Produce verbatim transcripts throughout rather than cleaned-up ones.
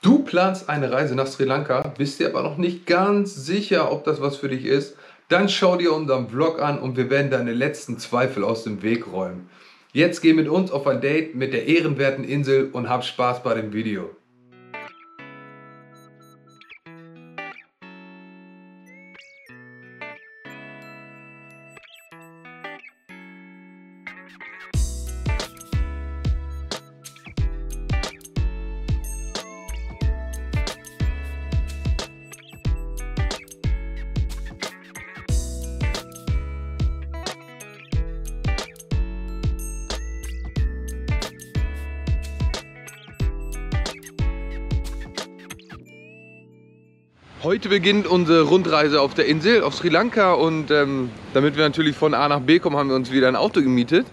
Du planst eine Reise nach Sri Lanka, bist dir aber noch nicht ganz sicher, ob das was für dich ist. Dann schau dir unseren Vlog an und wir werden deine letzten Zweifel aus dem Weg räumen. Jetzt geh mit uns auf ein Date mit der ehrenwerten Insel und hab Spaß bei dem Video. Heute beginnt unsere Rundreise auf der Insel, auf Sri Lanka, und ähm, damit wir natürlich von A nach B kommen, haben wir uns wieder ein Auto gemietet.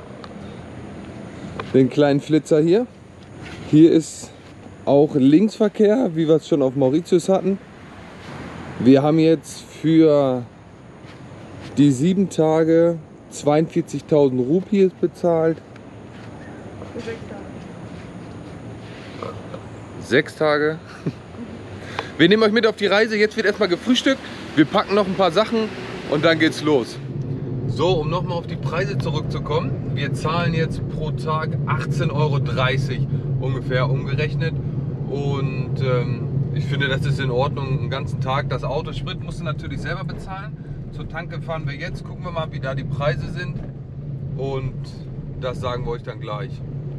Den kleinen Flitzer hier. Hier ist auch Linksverkehr, wie wir es schon auf Mauritius hatten. Wir haben jetzt für die sieben Tage zweiundvierzigtausend Rupies bezahlt. Für sechs Tage. Sechs Tage. Wir nehmen euch mit auf die Reise. Jetzt wird erstmal gefrühstückt. Wir packen noch ein paar Sachen und dann geht's los. So, um nochmal auf die Preise zurückzukommen. Wir zahlen jetzt pro Tag achtzehn Euro dreißig ungefähr umgerechnet. Und ähm, ich finde, das ist in Ordnung, einen ganzen Tag. Das Auto, Sprit musst du natürlich selber bezahlen. Zur Tanke fahren wir jetzt. Gucken wir mal, wie da die Preise sind. Und das sagen wir euch dann gleich.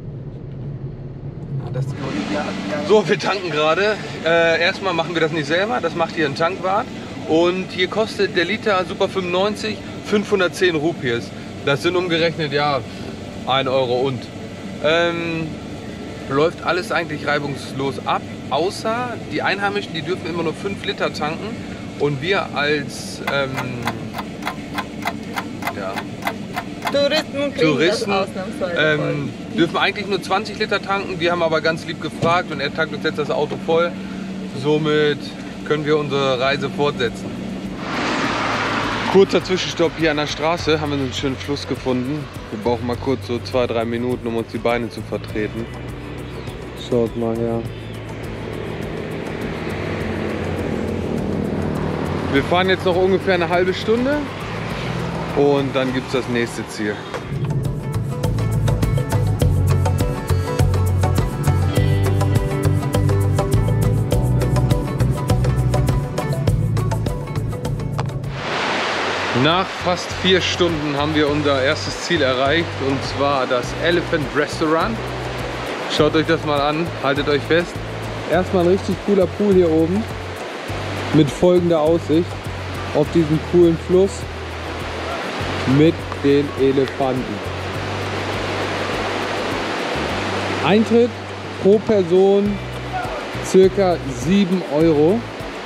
Das so, wir tanken gerade. Äh, erstmal machen wir das nicht selber, das macht hier ein Tankwart. Und hier kostet der Liter Super fünfundneunzig fünfhundertzehn Rupies. Das sind umgerechnet, ja, ein Euro und. Ähm, läuft alles eigentlich reibungslos ab, außer die Einheimischen, die dürfen immer nur fünf Liter tanken. Und wir als ähm, ja, Touristen, Touristen das ausnahmsweise ähm, dürfen eigentlich nur zwanzig Liter tanken. Wir haben aber ganz lieb gefragt und er tankt uns jetzt das Auto voll. Somit können wir unsere Reise fortsetzen. Kurzer Zwischenstopp hier an der Straße. Haben wir einen schönen Fluss gefunden. Wir brauchen mal kurz so zwei, drei Minuten, um uns die Beine zu vertreten. Schaut mal her. Wir fahren jetzt noch ungefähr eine halbe Stunde. Und dann gibt es das nächste Ziel. Nach fast vier Stunden haben wir unser erstes Ziel erreicht, und zwar das Elephant Restaurant. Schaut euch das mal an, haltet euch fest. Erstmal ein richtig cooler Pool hier oben mit folgender Aussicht auf diesen coolen Fluss mit den Elefanten. Eintritt pro Person circa sieben Euro.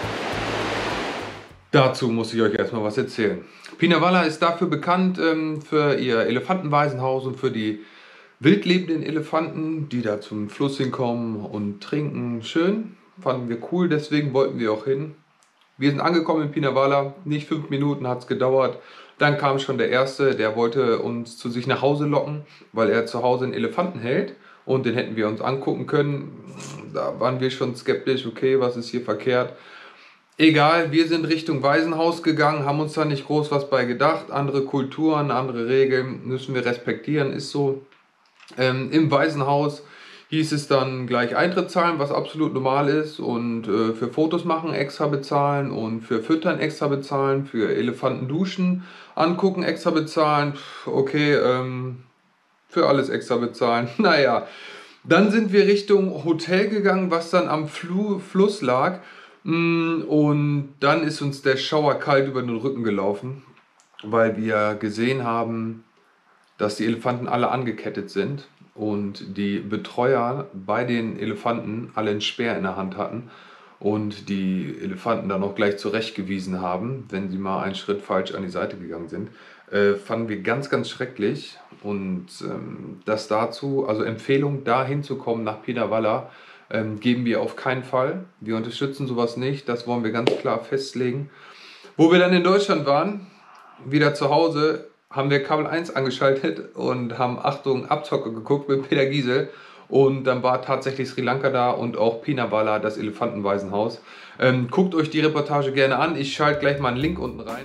Dazu muss ich euch erstmal was erzählen. Pinawala ist dafür bekannt ähm, für ihr Elefantenwaisenhaus und für die wildlebenden Elefanten, die da zum Fluss hinkommen und trinken. Schön, fanden wir cool, deswegen wollten wir auch hin. Wir sind angekommen in Pinawala, nicht fünf Minuten hat es gedauert. Dann kam schon der Erste, der wollte uns zu sich nach Hause locken, weil er zu Hause einen Elefanten hält und den hätten wir uns angucken können. Da waren wir schon skeptisch, okay, was ist hier verkehrt? Egal, wir sind Richtung Waisenhaus gegangen, haben uns da nicht groß was bei gedacht. Andere Kulturen, andere Regeln müssen wir respektieren, ist so. Ähm, Im Waisenhaus hieß es dann gleich Eintritt zahlen, was absolut normal ist, und äh, für Fotos machen extra bezahlen und für Füttern extra bezahlen, für Elefanten duschen, angucken extra bezahlen, okay, ähm, für alles extra bezahlen. Naja, dann sind wir Richtung Hotel gegangen, was dann am Flu Fluss lag, und dann ist uns der Schauer kalt über den Rücken gelaufen, weil wir gesehen haben, dass die Elefanten alle angekettet sind und die Betreuer bei den Elefanten alle einen Speer in der Hand hatten und die Elefanten dann auch gleich zurechtgewiesen haben, wenn sie mal einen Schritt falsch an die Seite gegangen sind. Äh, fanden wir ganz, ganz schrecklich, und ähm, das dazu, also Empfehlung, da hinzukommen nach Pinawala, ähm, geben wir auf keinen Fall. Wir unterstützen sowas nicht, das wollen wir ganz klar festlegen. Wo wir dann in Deutschland waren, wieder zu Hause, haben wir Kabel eins angeschaltet und haben, Achtung, Abzocke geguckt mit Peter Giesel. Und dann war tatsächlich Sri Lanka da und auch Pinavala, das Elefantenwaisenhaus. Ähm, guckt euch die Reportage gerne an. Ich schalte gleich mal einen Link unten rein.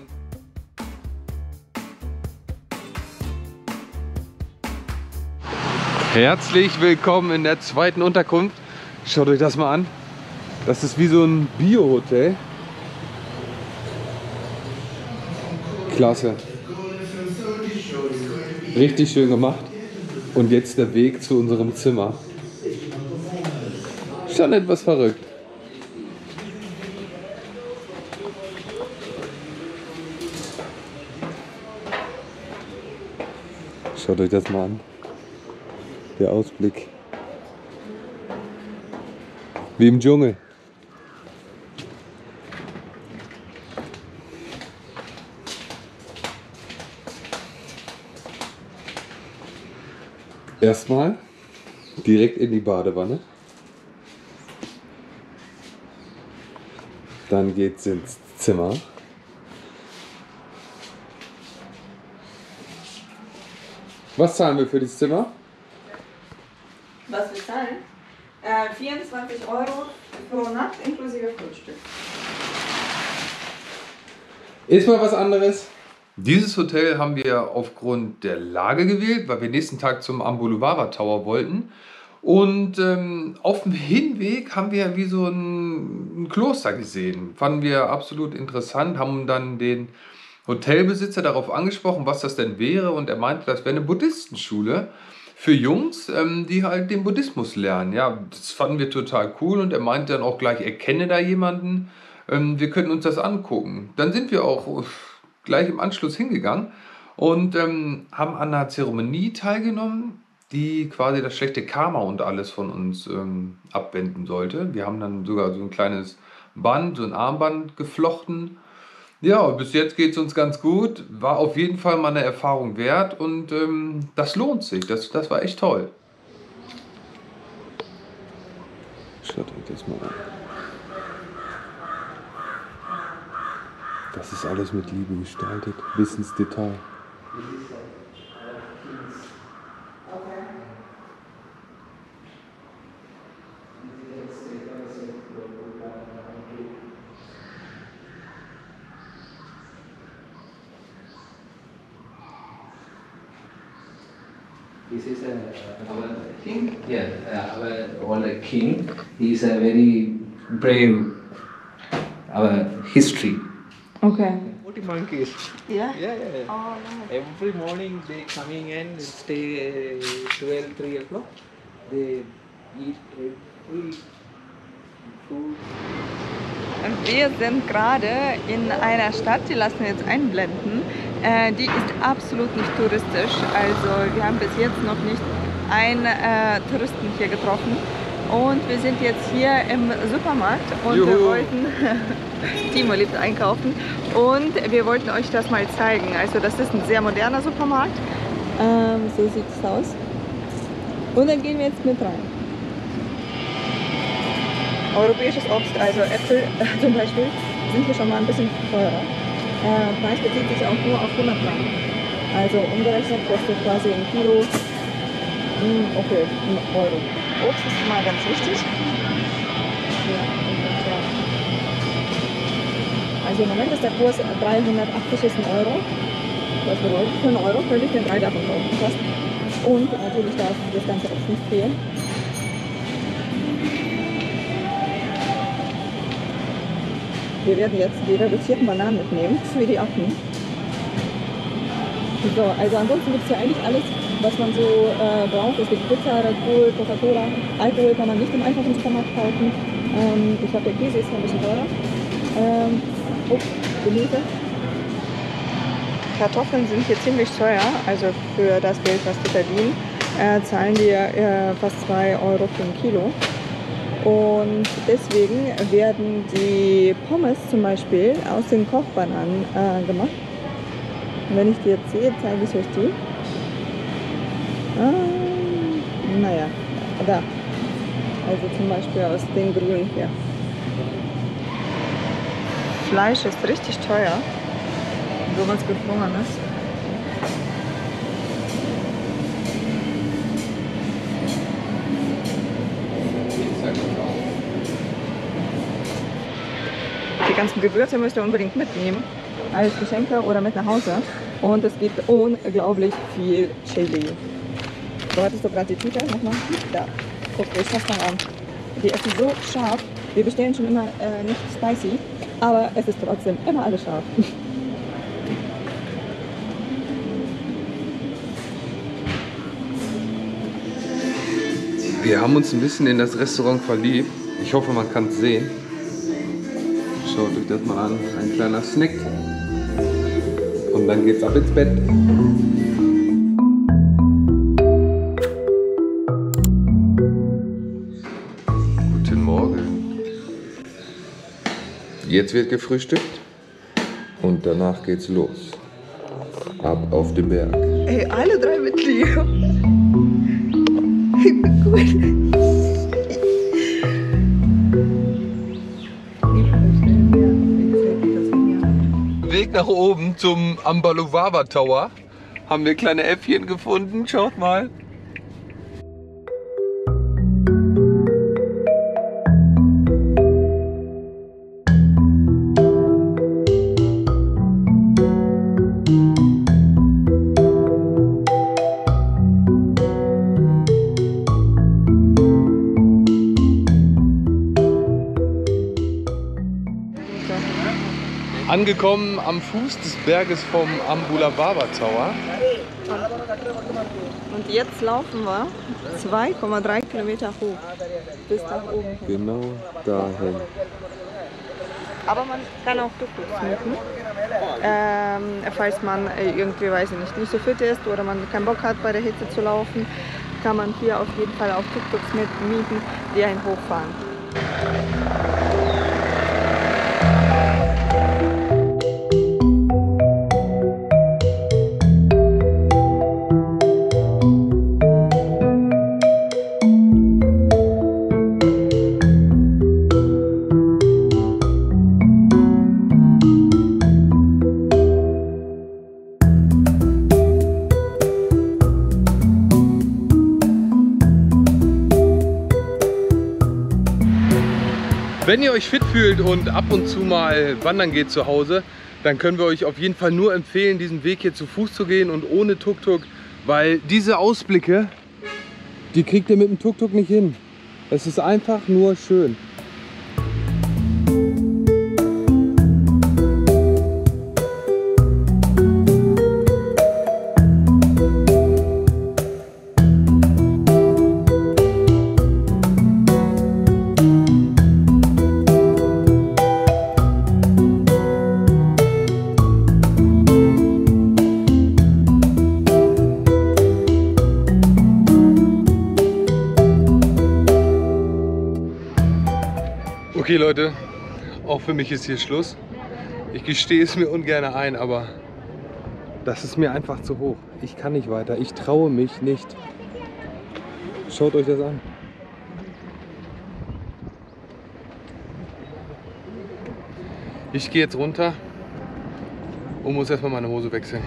Herzlich willkommen in der zweiten Unterkunft. Schaut euch das mal an. Das ist wie so ein Bio-Hotel. Klasse. Richtig schön gemacht. Und jetzt der Weg zu unserem Zimmer. Schon etwas verrückt. Schaut euch das mal an. Der Ausblick. Wie im Dschungel. Erstmal direkt in die Badewanne. Dann geht's ins Zimmer. Was zahlen wir für das Zimmer? Was wir zahlen? Äh, vierundzwanzig Euro pro Nacht inklusive Frühstück. Ist mal was anderes. Dieses Hotel haben wir aufgrund der Lage gewählt, weil wir nächsten Tag zum Ambuluwara Tower wollten. Und ähm, auf dem Hinweg haben wir wie so ein, ein Kloster gesehen. Fanden wir absolut interessant, haben dann den Hotelbesitzer darauf angesprochen, was das denn wäre. Und er meinte, das wäre eine Buddhistenschule für Jungs, ähm, die halt den Buddhismus lernen. Ja, das fanden wir total cool und er meinte dann auch gleich, er kenne da jemanden, ähm, wir könnten uns das angucken. Dann sind wir auch gleich im Anschluss hingegangen und ähm, haben an einer Zeremonie teilgenommen, die quasi das schlechte Karma und alles von uns ähm, abwenden sollte. Wir haben dann sogar so ein kleines Band, so ein Armband geflochten. Ja, bis jetzt geht es uns ganz gut. War auf jeden Fall mal eine Erfahrung wert und ähm, das lohnt sich. Das, das war echt toll. Schaut euch das mal an. Das ist alles mit Liebe gestaltet, bis ins Detail. This is a, our king. Yeah, uh, our old king. He is a very brave. Our history. Okay. forty monkeys. Yeah? Yeah, yeah, yeah. Oh, nice. Every morning they coming and stay twelve, three o'clock. They eat every food. Und wir sind gerade in einer Stadt, die lassen wir jetzt einblenden. Äh, die ist absolut nicht touristisch. Also wir haben bis jetzt noch nicht einen äh, Touristen hier getroffen. Und wir sind jetzt hier im Supermarkt und Juhu. wir wollten, Timo liebt einkaufen, und wir wollten euch das mal zeigen. Also das ist ein sehr moderner Supermarkt, ähm, so sieht es aus. Und dann gehen wir jetzt mit rein. Europäisches Obst, also Äpfel äh, zum Beispiel, sind hier schon mal ein bisschen teurer. Äh, Preis bezieht sich auch nur auf hundert Gramm. Also umgerechnet kostet quasi ein Kilo, mh, okay, ein Euro. Obst ist mal ganz wichtig. Ja, und, ja. Also im Moment ist der Kurs dreihundertachtzig, ist ein Euro. Das bedeutet, für einen Euro könnte ich den drei davon kaufen fast. Und natürlich darf das ganze Obst nicht fehlen. Wir werden jetzt die reduzierten Bananen mitnehmen für die Affen. So, also ansonsten gibt es hier eigentlich alles, was man so äh, braucht. Es gibt Pizza, Red Bull, Coca-Cola. Alkohol kann man nicht im einfachen Supermarkt kaufen. Ähm, ich glaube, der Käse ist noch ein bisschen teurer. Ähm, oh, Gemüse. Kartoffeln sind hier ziemlich teuer. Also für das Geld, was die verdienen, äh, zahlen die äh, fast zwei Euro für ein Kilo. Und deswegen werden die Pommes zum Beispiel aus den Kochbananen äh, gemacht. Und wenn ich die jetzt sehe, zeige ich euch die. Ah, naja, da. Also zum Beispiel aus den grünen hier. Fleisch ist richtig teuer. Sowas gefrorenes. ganzen Gewürze müsst ihr unbedingt mitnehmen, als Geschenke oder mit nach Hause. Und es gibt unglaublich viel Chili. So, hattest du gerade die Tüte nochmal? Da, guck, ich fass mal an. Die ist so scharf. Wir bestellen schon immer äh, nicht spicy, aber es ist trotzdem immer alles scharf. Wir haben uns ein bisschen in das Restaurant verliebt. Ich hoffe, man kann es sehen. Schaut euch das mal an. Ein kleiner Snack. Und dann geht's ab ins Bett. Guten Morgen. Jetzt wird gefrühstückt. Und danach geht's los. Ab auf den Berg. Ey, alle drei mit Leo. Ich bin cool. Weg nach oben zum Ambaluvava Tower haben wir kleine Äffchen gefunden. Schaut mal. Angekommen am Fuß des Berges vom Ambaluvava Tower. Und jetzt laufen wir zwei Komma drei Kilometer hoch bis nach oben hin. Genau dahin. Aber man kann auch Tuk-Tuks mieten. Ähm, falls man irgendwie, weiß ich nicht, nicht so fit ist oder man keinen Bock hat, bei der Hitze zu laufen, kann man hier auf jeden Fall auch Tuk-Tuks mit mieten, die einen hochfahren. Wenn ihr euch fit fühlt und ab und zu mal wandern geht zu Hause, dann können wir euch auf jeden Fall nur empfehlen, diesen Weg hier zu Fuß zu gehen und ohne Tuk-Tuk, weil diese Ausblicke, die kriegt ihr mit dem Tuk-Tuk nicht hin. Es ist einfach nur schön. Okay Leute, auch für mich ist hier Schluss. Ich gestehe es mir ungern ein, aber das ist mir einfach zu hoch. Ich kann nicht weiter, ich traue mich nicht. Schaut euch das an. Ich gehe jetzt runter und muss erstmal meine Hose wechseln.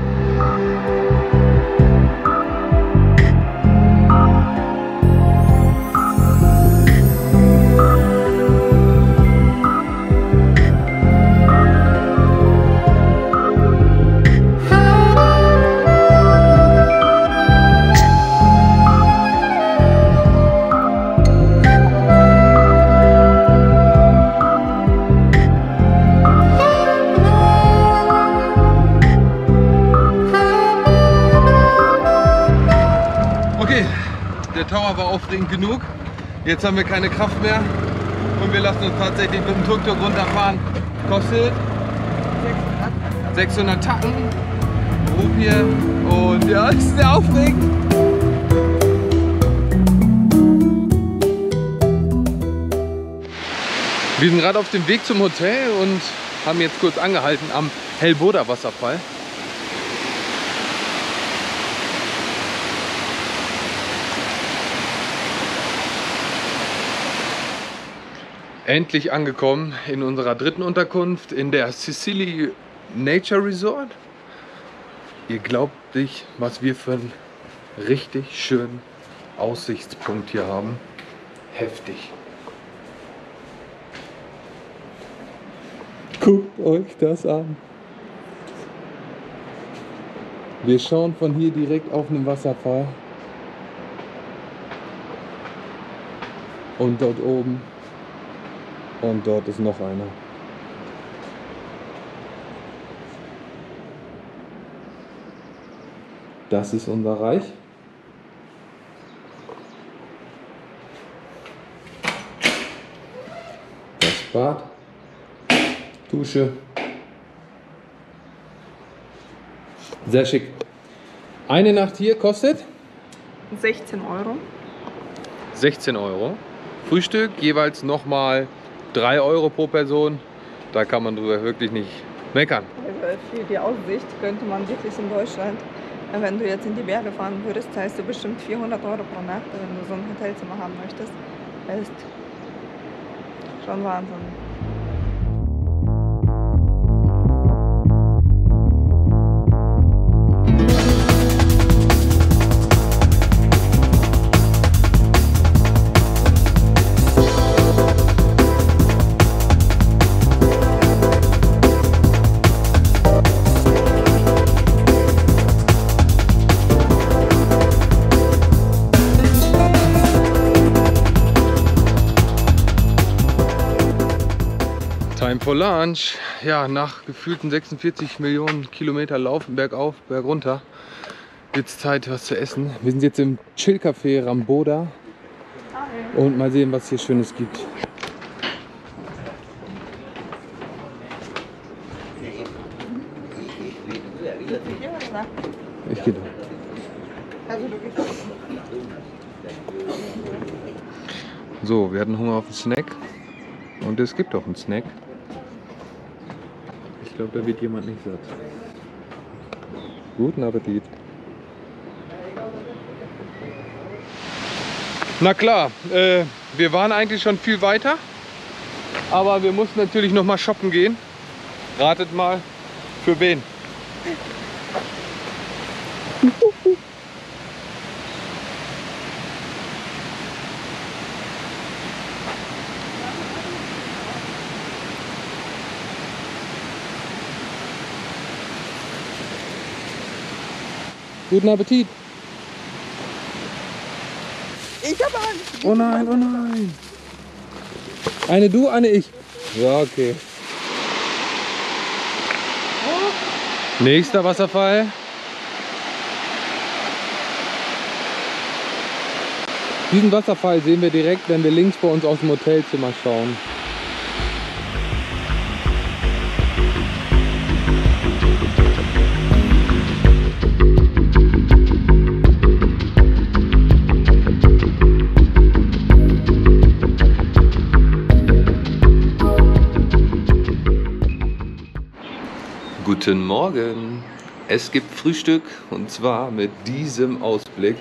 Der Tower war aufregend genug. Jetzt haben wir keine Kraft mehr und wir lassen uns tatsächlich mit dem Tuk-Tuk runterfahren. Kostet sechshundert Tacken, Rupie, und ja, ist sehr aufregend. Wir sind gerade auf dem Weg zum Hotel und haben jetzt kurz angehalten am Helboda Wasserfall. Endlich angekommen in unserer dritten Unterkunft in der Sicily Nature Resort. Ihr glaubt nicht, was wir für einen richtig schönen Aussichtspunkt hier haben. Heftig. Guckt euch das an. Wir schauen von hier direkt auf einen Wasserfall. Und dort oben. Und dort ist noch einer. Das ist unser Reich. Das Bad. Dusche. Sehr schick. Eine Nacht hier kostet sechzehn Euro. sechzehn Euro. Frühstück jeweils nochmal drei Euro pro Person. Da kann man drüber wirklich nicht meckern. Also für die Aussicht könnte man wirklich in Deutschland, wenn du jetzt in die Berge fahren würdest, zahlst du bestimmt vierhundert Euro pro Nacht, wenn du so ein Hotelzimmer haben möchtest. Das ist schon Wahnsinn. Time for Lunch. Ja, nach gefühlten sechsundvierzig Millionen Kilometer Laufen bergauf, bergunter wird es Zeit, was zu essen. Wir sind jetzt im Chill-Café Ramboda und mal sehen, was hier Schönes gibt. Ich gehe da. So, wir hatten Hunger auf einen Snack und es gibt auch einen Snack. Ich glaube, da wird jemand nicht satt. Guten Appetit. Na klar, äh, wir waren eigentlich schon viel weiter, aber wir mussten natürlich noch mal shoppen gehen. Ratet mal, für wen? Guten Appetit! Ich habe Angst! Oh nein, oh nein! Eine du, eine ich. Ja, okay. Oh. Nächster Wasserfall. Diesen Wasserfall sehen wir direkt, wenn wir links bei uns aus dem Hotelzimmer schauen. Guten Morgen! Es gibt Frühstück und zwar mit diesem Ausblick.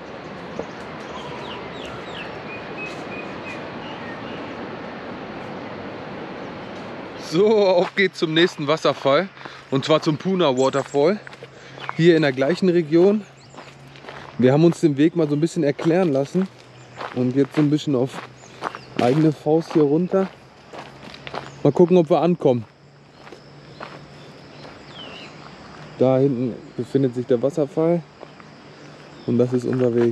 So, auf geht's zum nächsten Wasserfall und zwar zum Puna Waterfall. Hier in der gleichen Region. Wir haben uns den Weg mal so ein bisschen erklären lassen und jetzt so ein bisschen auf eigene Faust hier runter. Mal gucken, ob wir ankommen. Da hinten befindet sich der Wasserfall und das ist unser Weg.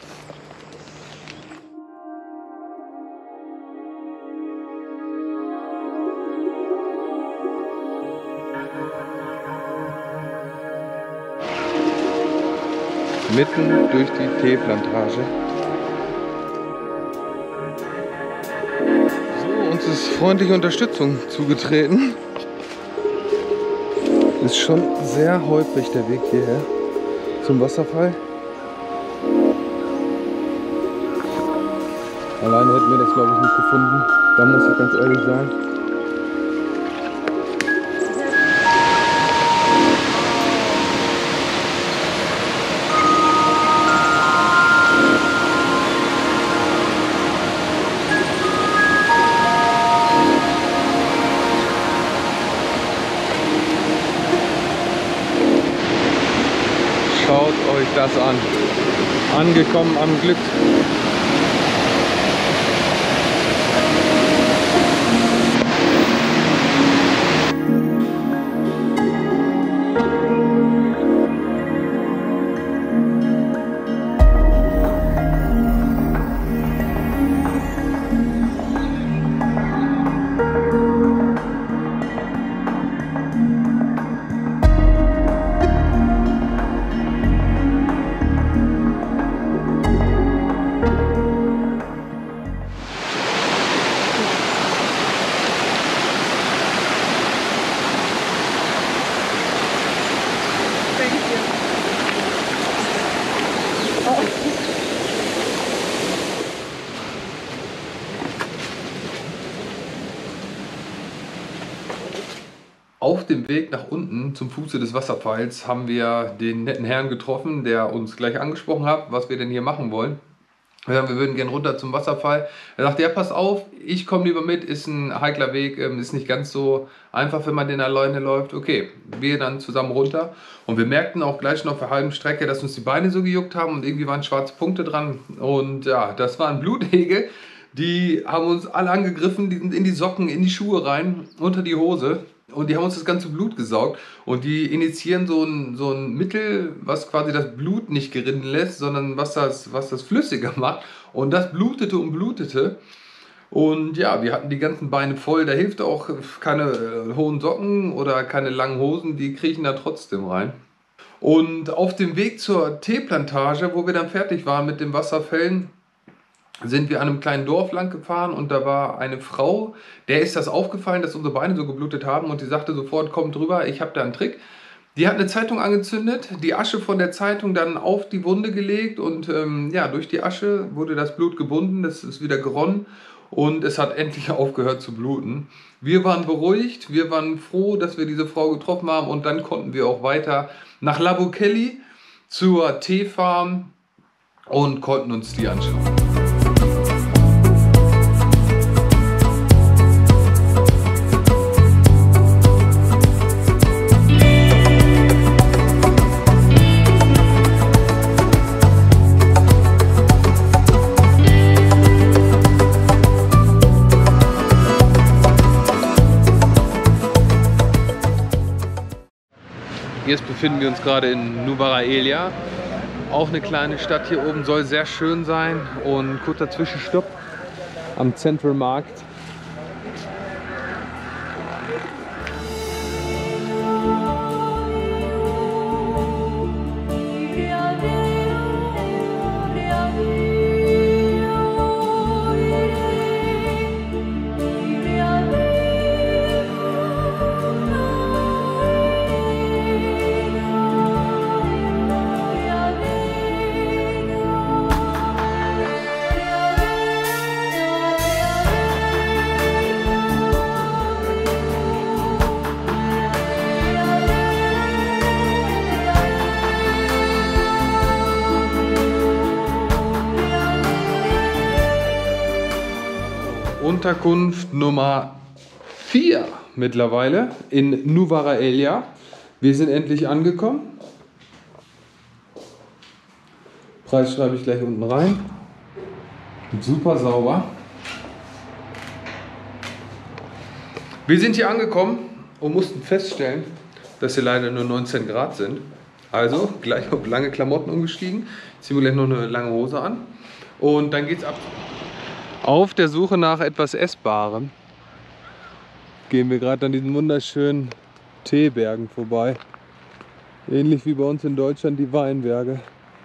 Mitten durch die Teeplantage. So, uns ist freundliche Unterstützung zugetreten. Ist schon sehr holprig der Weg hierher zum Wasserfall. Alleine hätten wir das, glaube ich, nicht gefunden. Da muss ich ganz ehrlich sein. Schaut euch das an. Angekommen am Glück. Auf dem Weg nach unten zum Fuße des Wasserfalls haben wir den netten Herrn getroffen, der uns gleich angesprochen hat, was wir denn hier machen wollen. Wir würden gerne runter zum Wasserfall. Er sagte, ja, pass auf, ich komme lieber mit, ist ein heikler Weg, ist nicht ganz so einfach, wenn man den alleine läuft. Okay, wir dann zusammen runter und wir merkten auch gleich noch auf der halben Strecke, dass uns die Beine so gejuckt haben und irgendwie waren schwarze Punkte dran. Und ja, das waren Blutegel, die haben uns alle angegriffen, die sind in die Socken, in die Schuhe rein, unter die Hose. Und die haben uns das ganze Blut gesaugt und die initiieren so ein, so ein Mittel, was quasi das Blut nicht gerinnen lässt, sondern was das, was das flüssiger macht. Und das blutete und blutete. Und ja, wir hatten die ganzen Beine voll. Da hilft auch keine äh, hohen Socken oder keine langen Hosen, die kriechen da trotzdem rein. Und auf dem Weg zur Teeplantage, wo wir dann fertig waren mit den Wasserfällen, sind wir an einem kleinen Dorf lang gefahren und da war eine Frau, der ist das aufgefallen, dass unsere Beine so geblutet haben und die sagte sofort, kommt rüber, ich habe da einen Trick. Die hat eine Zeitung angezündet, die Asche von der Zeitung dann auf die Wunde gelegt und ähm, ja, durch die Asche wurde das Blut gebunden, das ist wieder geronnen und es hat endlich aufgehört zu bluten. Wir waren beruhigt, wir waren froh, dass wir diese Frau getroffen haben und dann konnten wir auch weiter nach Labukeli zur Teefarm und konnten uns die anschauen. Jetzt befinden wir uns gerade in Nuwara Eliya, auch eine kleine Stadt hier oben, soll sehr schön sein und kurzer Zwischenstopp am Central Markt. Unterkunft Nummer vier mittlerweile in Nuwara Eliya. Wir sind endlich angekommen. Preis schreibe ich gleich unten rein. Super sauber. Wir sind hier angekommen und mussten feststellen, dass hier leider nur neunzehn Grad sind. Also gleich auf lange Klamotten umgestiegen. Ziehen wir gleich noch eine lange Hose an. Und dann geht's ab. Auf der Suche nach etwas Essbarem gehen wir gerade an diesen wunderschönen Teebergen vorbei. Ähnlich wie bei uns in Deutschland die Weinberge.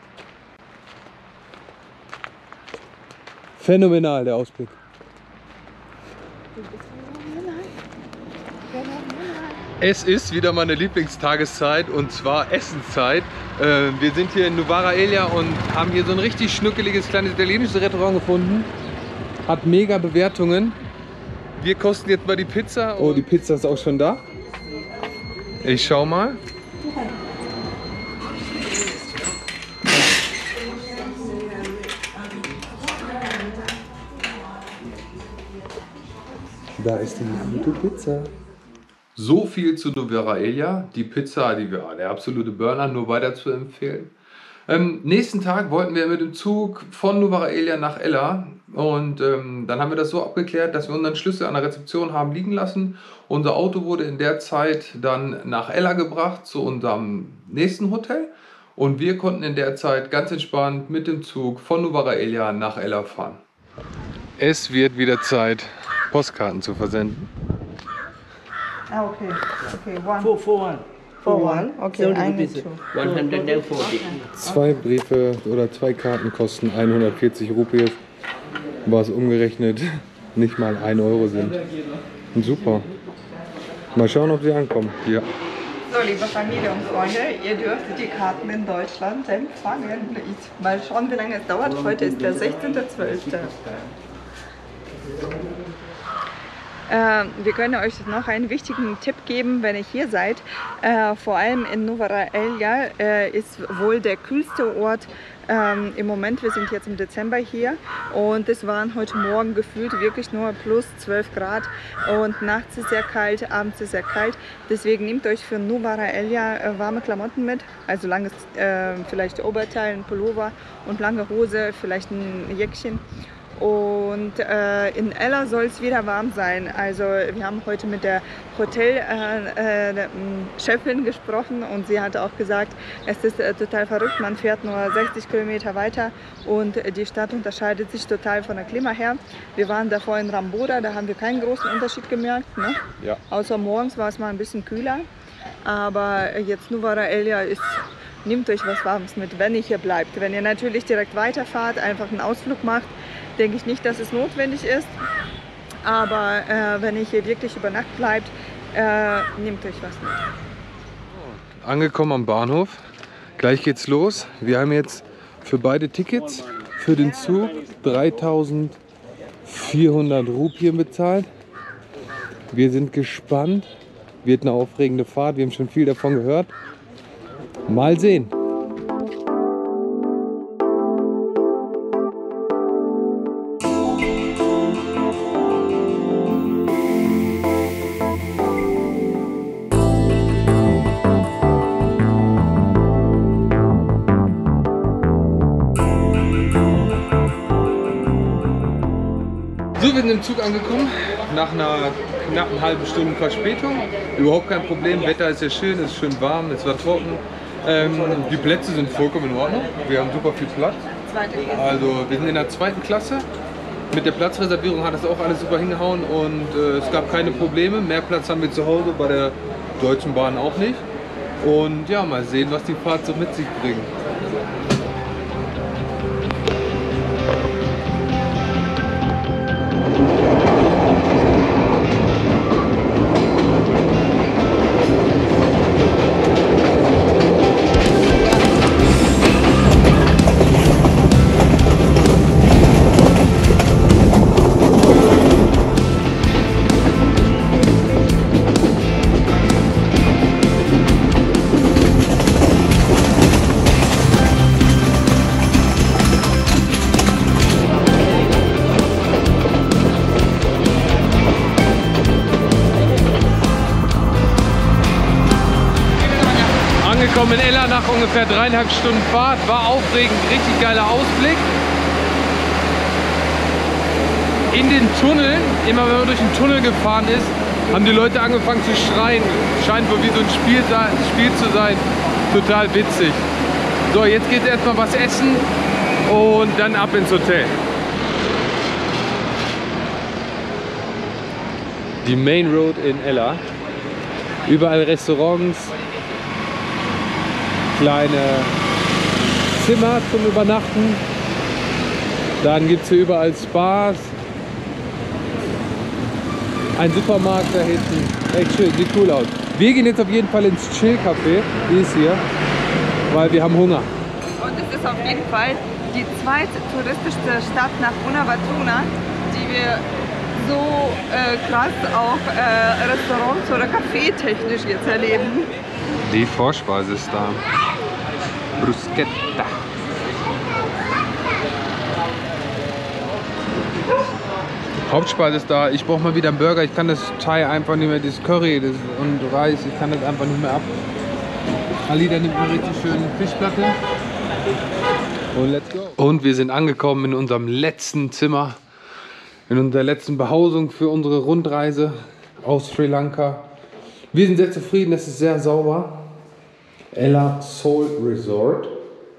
Phänomenal der Ausblick. Es ist wieder meine Lieblingstageszeit und zwar Essenszeit. Wir sind hier in Nuwara Eliya und haben hier so ein richtig schnuckeliges kleines italienisches Restaurant gefunden. Hat mega Bewertungen. Wir kosten jetzt mal die Pizza. Oh, die Pizza ist auch schon da. Ich schau mal. Da ist die gute Pizza. So viel zu Nuwara Eliya. Die Pizza, die war der absolute Burner, nur weiter zu empfehlen. Ähm, nächsten Tag wollten wir mit dem Zug von Nuwara Eliya nach Ella und ähm, dann haben wir das so abgeklärt, dass wir unseren Schlüssel an der Rezeption haben liegen lassen. Unser Auto wurde in der Zeit dann nach Ella gebracht zu unserem nächsten Hotel und wir konnten in der Zeit ganz entspannt mit dem Zug von Nuwara Eliya nach Ella fahren. Es wird wieder Zeit, Postkarten zu versenden. Ah, okay. Okay, one. Four, four, one. For one? Okay, I need two. one hundred forty. Zwei Briefe oder zwei Karten kosten hundertvierzig Rupias, was umgerechnet nicht mal ein Euro sind. Super. Mal schauen, ob sie ankommen. Ja. So, liebe Familie und Freunde, ihr dürft die Karten in Deutschland empfangen. Ich mal schauen, wie lange es dauert. Heute ist der sechzehnte zwölfte Äh, wir können euch noch einen wichtigen Tipp geben, wenn ihr hier seid. Äh, vor allem in Novara Elja äh, ist wohl der kühlste Ort ähm, im Moment. Wir sind jetzt im Dezember hier und es waren heute Morgen gefühlt wirklich nur plus zwölf Grad und nachts ist sehr kalt, abends ist sehr kalt. Deswegen nehmt euch für Novara Elja äh, warme Klamotten mit, also langes äh, vielleicht Oberteil, ein Pullover und lange Hose, vielleicht ein Jäckchen. Und äh, in Ella soll es wieder warm sein. Also wir haben heute mit der Hotelchefin äh, äh, gesprochen und sie hatte auch gesagt, es ist äh, total verrückt, man fährt nur sechzig Kilometer weiter und die Stadt unterscheidet sich total von der Klima her. Wir waren davor in Ramboda, da haben wir keinen großen Unterschied gemerkt, ne? Ja. Außer morgens war es mal ein bisschen kühler. Aber jetzt Novara Elja ist, nehmt euch was Warmes mit, wenn ihr hier bleibt. Wenn ihr natürlich direkt weiterfahrt, einfach einen Ausflug macht, denke ich nicht, dass es notwendig ist. Aber äh, wenn ihr hier wirklich über Nacht bleibt, äh, nehmt euch was mit. Angekommen am Bahnhof. Gleich geht's los. Wir haben jetzt für beide Tickets für den Zug dreitausendvierhundert Rupien bezahlt. Wir sind gespannt. Wird eine aufregende Fahrt. Wir haben schon viel davon gehört. Mal sehen. So, wir sind im Zug angekommen, nach einer knappen halben Stunde Verspätung. Überhaupt kein Problem, Wetter ist ja schön, es ist schön warm, es war trocken. Ähm, die Plätze sind vollkommen in Ordnung, wir haben super viel Platz. Also wir sind in der zweiten Klasse. Mit der Platzreservierung hat das auch alles super hingehauen und äh, es gab keine Probleme. Mehr Platz haben wir zu Hause, bei der Deutschen Bahn auch nicht. Und ja, mal sehen, was die Fahrt so mit sich bringt. Angekommen in Ella nach ungefähr dreieinhalb Stunden Fahrt, war aufregend, richtig geiler Ausblick. In den Tunneln, immer wenn man durch den Tunnel gefahren ist, haben die Leute angefangen zu schreien. Scheint wohl wie so ein Spiel, Spiel zu sein. Total witzig. So, jetzt geht es erstmal was essen und dann ab ins Hotel. Die Main Road in Ella. Überall Restaurants, kleine Zimmer zum Übernachten. Dann gibt es hier überall Spas. Ein Supermarkt da hinten. Echt schön, sieht cool aus. Wir gehen jetzt auf jeden Fall ins Chill-Café, die ist hier, weil wir haben Hunger. Und es ist auf jeden Fall die zweittouristischste Stadt nach Buenaventura, die wir so äh, krass auch äh, Restaurants oder Café technisch jetzt erleben. Die Vorspeise ist da. Bruschetta. Hauptspeise ist da. Ich brauche mal wieder einen Burger. Ich kann das Thai einfach nicht mehr, das Curry das und Reis, ich kann das einfach nicht mehr ab. Alida nimmt eine richtig schöne Fischplatte. Und let's go. Und wir sind angekommen in unserem letzten Zimmer. In unserer letzten Behausung für unsere Rundreise aus Sri Lanka. Wir sind sehr zufrieden, es ist sehr sauber. Ella Soul Resort.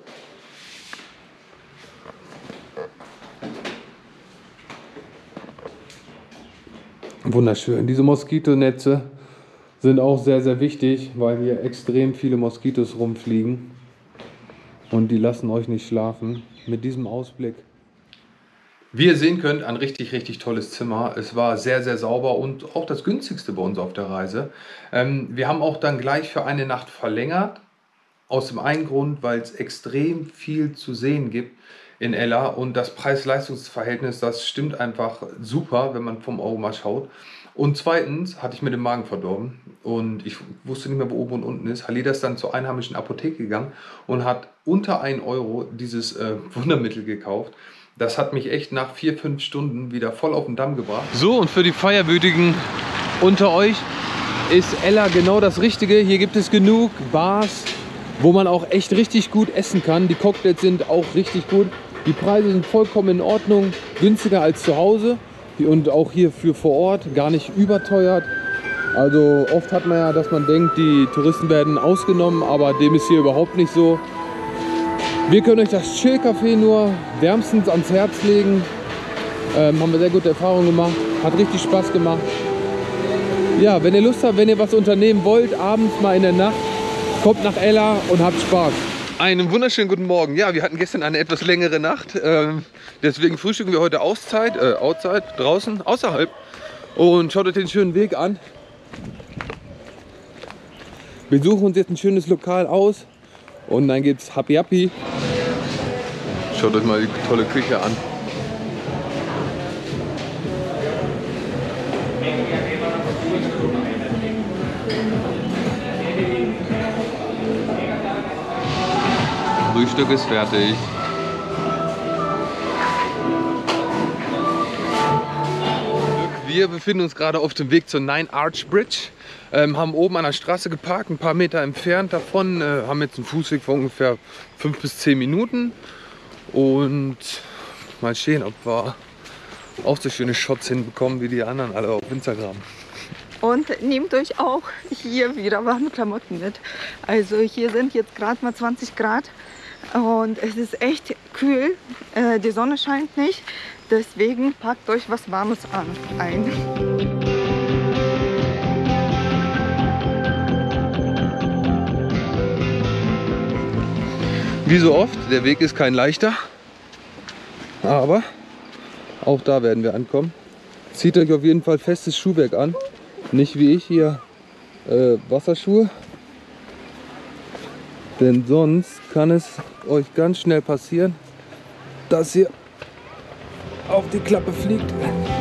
Wunderschön. Diese Moskitonetze sind auch sehr, sehr wichtig, weil hier extrem viele Moskitos rumfliegen. Und die lassen euch nicht schlafen. Mit diesem Ausblick. Wie ihr sehen könnt, ein richtig, richtig tolles Zimmer. Es war sehr, sehr sauber und auch das günstigste bei uns auf der Reise. Ähm, wir haben auch dann gleich für eine Nacht verlängert. Aus dem einen Grund, weil es extrem viel zu sehen gibt. in Ella und das Preis-Leistungs-Verhältnis, das stimmt einfach super, wenn man vom Euro mal schaut. Und zweitens hatte ich mir den Magen verdorben und ich wusste nicht mehr, wo oben und unten ist. Halida ist dann zur einheimischen Apotheke gegangen und hat unter ein Euro dieses äh, Wundermittel gekauft. Das hat mich echt nach vier, fünf Stunden wieder voll auf den Damm gebracht. So, und für die Feierwütigen unter euch ist Ella genau das Richtige. Hier gibt es genug Bars, wo man auch echt richtig gut essen kann. Die Cocktails sind auch richtig gut. Die Preise sind vollkommen in Ordnung, günstiger als zu Hause. Und auch hier für vor Ort, gar nicht überteuert. Also oft hat man ja, dass man denkt, die Touristen werden ausgenommen, aber dem ist hier überhaupt nicht so. Wir können euch das Chill-Café nur wärmstens ans Herz legen. Ähm, haben wir sehr gute Erfahrungen gemacht, hat richtig Spaß gemacht. Ja, wenn ihr Lust habt, wenn ihr was unternehmen wollt, abends mal in der Nacht, kommt nach Ella und habt Spaß. Einen wunderschönen guten Morgen. Ja, wir hatten gestern eine etwas längere Nacht. Ähm, deswegen frühstücken wir heute Auszeit, äh, outside, draußen, außerhalb. Und schaut euch den schönen Weg an. Wir suchen uns jetzt ein schönes Lokal aus. Und dann gibt's Happy Happy. Schaut euch mal die tolle Küche an. Frühstück ist fertig. Wir befinden uns gerade auf dem Weg zur Nine Arch Bridge. Ähm, haben oben an der Straße geparkt, ein paar Meter entfernt davon. Äh, haben jetzt einen Fußweg von ungefähr fünf bis zehn Minuten. Und mal sehen, ob wir auch so schöne Shots hinbekommen wie die anderen alle auf Instagram. Und nehmt euch auch hier wieder warme Klamotten mit. Also hier sind jetzt gerade mal zwanzig Grad. Und es ist echt kühl, äh, die Sonne scheint nicht, deswegen packt euch was Warmes an, ein. Wie so oft, der Weg ist kein leichter, aber auch da werden wir ankommen. Zieht euch auf jeden Fall festes Schuhwerk an, nicht wie ich hier äh, Wasserschuhe. Denn sonst kann es euch ganz schnell passieren, dass ihr auf die Klappe fliegt.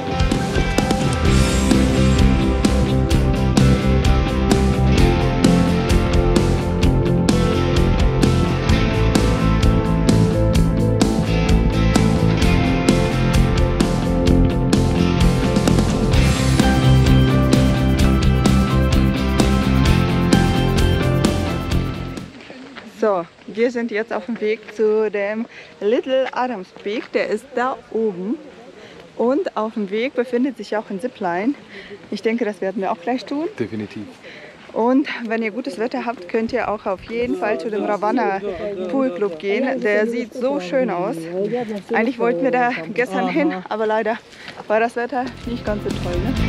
So, wir sind jetzt auf dem Weg zu dem Little Adams Peak, der ist da oben. Und auf dem Weg befindet sich auch ein Zipline. Ich denke, das werden wir auch gleich tun. Definitiv. Und wenn ihr gutes Wetter habt, könnt ihr auch auf jeden Fall zu dem Ravanna Pool Club gehen. Der sieht so schön aus. Eigentlich wollten wir da gestern hin, aber leider war das Wetter nicht ganz so toll. Ne?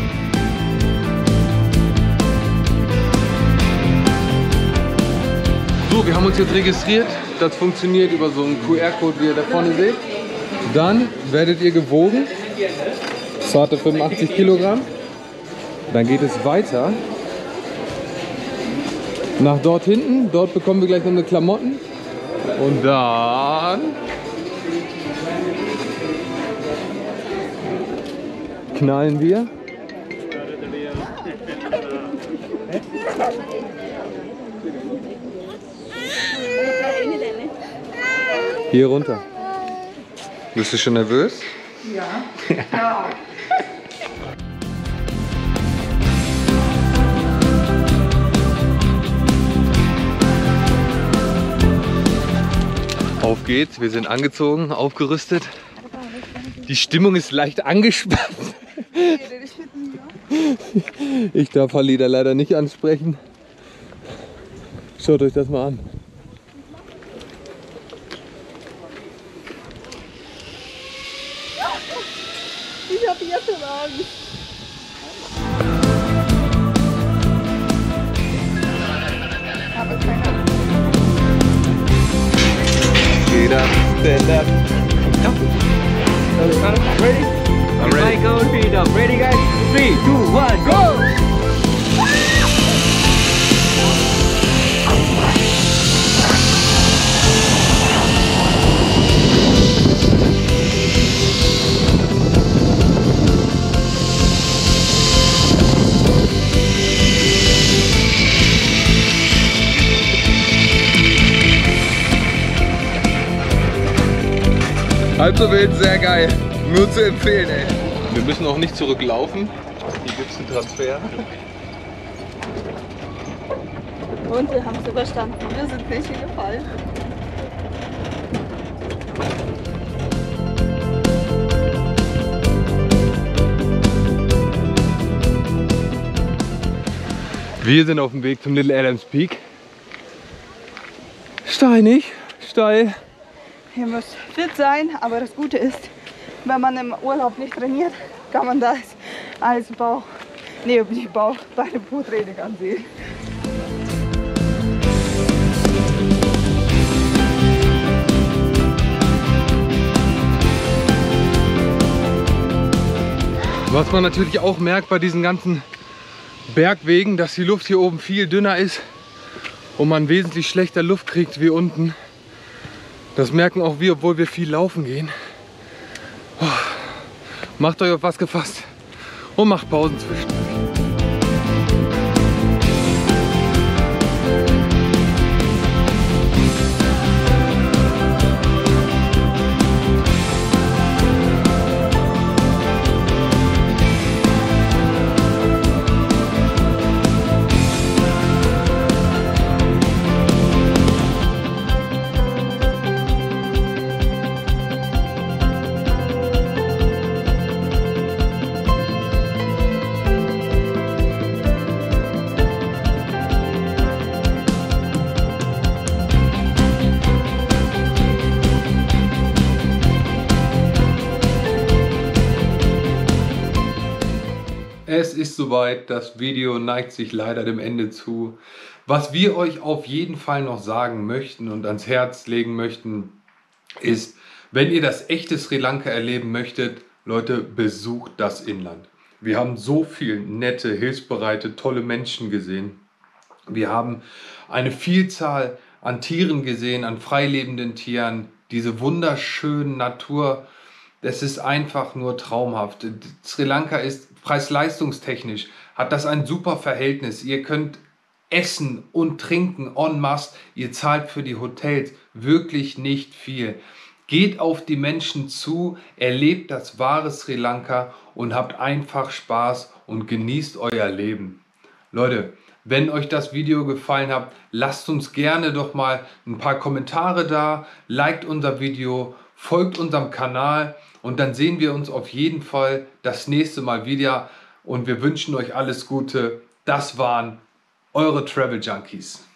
So, wir haben uns jetzt registriert. Das funktioniert über so einen Q R-Code, wie ihr da vorne seht. Dann werdet ihr gewogen. Zarte fünfundachtzig Kilogramm. Dann geht es weiter nach dort hinten. Dort bekommen wir gleich noch eine Klamotten. Und dann knallen wir hier runter. Bist du schon nervös? Ja. Ja. Auf geht's, wir sind angezogen, aufgerüstet. Die Stimmung ist leicht angespannt. Ich darf Halida leider nicht ansprechen. Schaut euch das mal an. Ich habe jetzt schon Angst. Aber keine Angst. Get up, stand up. Ready? I'm ready. Michael, feet up. Ready, guys? Three, two, one, go! Halb so wild, sehr geil. Nur zu empfehlen, ey. Wir müssen auch nicht zurücklaufen. Hier gibt es einen Transfer. Und wir haben es überstanden. Wir sind nicht hingefallen. Wir sind auf dem Weg zum Little Adams Peak. Steinig, steil. Ihr müsst fit sein, aber das Gute ist, wenn man im Urlaub nicht trainiert, kann man das als Bauch, nee, nicht Bauch, Beine Po-Training ansehen. Was man natürlich auch merkt bei diesen ganzen Bergwegen, dass die Luft hier oben viel dünner ist und man wesentlich schlechter Luft kriegt wie unten. Das merken auch wir, obwohl wir viel laufen gehen. Oh, macht euch auf was gefasst und macht Pausen zwischendurch. Es ist soweit, das Video neigt sich leider dem Ende zu. Was wir euch auf jeden Fall noch sagen möchten und ans Herz legen möchten, ist, wenn ihr das echte Sri Lanka erleben möchtet, Leute, besucht das Inland. Wir haben so viele nette, hilfsbereite, tolle Menschen gesehen. Wir haben eine Vielzahl an Tieren gesehen, an freilebenden Tieren, diese wunderschöne Natur. Das ist einfach nur traumhaft. Sri Lanka ist preis-leistungstechnisch, hat das ein super Verhältnis. Ihr könnt essen und trinken en masse. Ihr zahlt für die Hotels wirklich nicht viel. Geht auf die Menschen zu, erlebt das wahre Sri Lanka und habt einfach Spaß und genießt euer Leben. Leute, wenn euch das Video gefallen hat, lasst uns gerne doch mal ein paar Kommentare da, liked unser Video, folgt unserem Kanal und dann sehen wir uns auf jeden Fall das nächste Mal wieder und wir wünschen euch alles Gute. Das waren eure Travel Junkies.